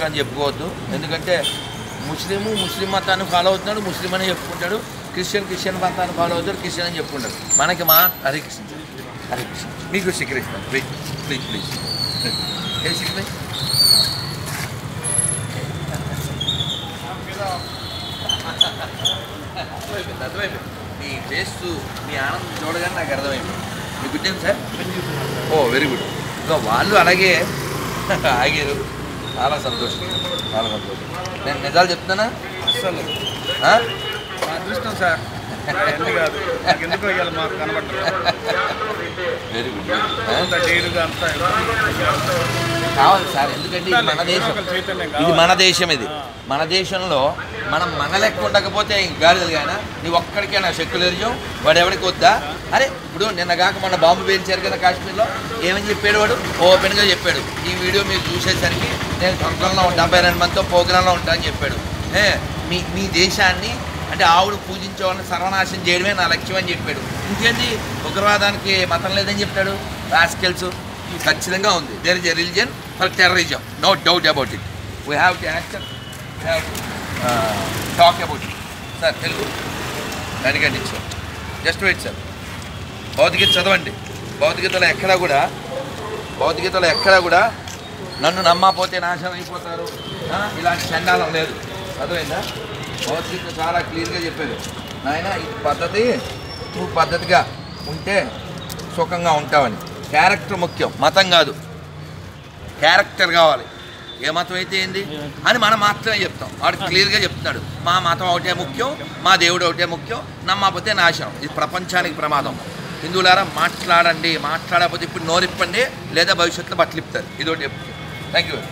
హిందువులకు అని చెప్పుకోవద్దు. ఎందుకంటే ముస్లిం మతాన్ని ఫాలో అవుతున్నాడు, ముస్లిం అని చెప్పుకుంటాడు. క్రిస్టియన్ మతాన్ని ఫాలో అవుతాడు, క్రిస్టియన్ అని చెప్పుకుంటాడు. మనకి హరే కృష్ణ హరే కృష్ణ. మీకు శ్రీకృష్ణ ప్లీజ్ ఏ శ్రీకృష్ణ అర్థమైపోయింది. మీ ఫేస్ మీ ఆనందం చూడగానే నాకు అర్థమైపోయింది. మీ good name sir? Oh very good. ఇంకా వాళ్ళు అలాగే ఆగారు. చాలా సంతోషం. నేను నిజాలు చెప్తానా? అసలు అదృష్టం సార్. ఎందుకు మాకు కనబడతారు. Very good. కావాలి సార్, ఎందుకంటే ఇది మన దేశం. ఇది మన దేశం. ఇది మన దేశంలో మనం మన లెక్క ఉండకపోతే గాడిదలు కానీ నీ ఒక్కడికైనా సెక్యులరిజం వాడు ఎవరికి వద్దా? అరే ఇప్పుడు నిన్న కాక మన బాంబు పేల్చారు కదా కాశ్మీర్లో. ఏమని చెప్పాడు వాడు? ఓపెన్గా చెప్పాడు, ఈ వీడియో మీరు చూసేసరికి నేను స్వర్గంలో 72 మందితో ప్రోగ్రాంలో ఉంటా అని చెప్పాడు. మీ దేశాన్ని అంటే ఆవుడు పూజించే వాళ్ళని సర్వనాశనం చేయడమే నా లక్ష్యం అని చెప్పాడు. ఇంకేంది ఉగ్రవాదానికి మతం లేదని చెప్తాడు. రాస్కెల్స్. ఖచ్చితంగా ఉంది. There is a religion for terrorism, no doubt about it. We have to accept, we have to talk about it. Sir Telugu దానికండి సార్. Just wait sir. భౌతికత చదవండి. భౌతికతలో ఎక్కడా కూడా నన్ను నమ్మకపోతే నాశనం అయిపోతారు ఇలాంటి చండాలం లేదు. అర్థమైందా? భౌతికత చాలా క్లియర్గా చెప్పారు. నాయన ఈ పద్ధతి, నువ్వు పద్ధతిగా ఉంటే సుఖంగా ఉంటావని. క్యారెక్టర్ ముఖ్యం, మతం కాదు. క్యారెక్టర్ కావాలి. ఏ మతం అయితే ఏంది అని మనం మాత్రమే చెప్తాం. వాడు క్లియర్గా చెప్తున్నాడు, మా మతం ఒకటే ముఖ్యం, మా దేవుడు ఒకటే ముఖ్యం, నమ్మకపోతే నాశనం. ఇది ప్రపంచానికి ప్రమాదం. హిందువులారా మాట్లాడండి. మాట్లాడకపోతే ఇప్పుడు నోరిప్పండి, లేదా భవిష్యత్తులో బట్టలిప్పుతారు. ఇదొకటి చెప్తాను. Thank you.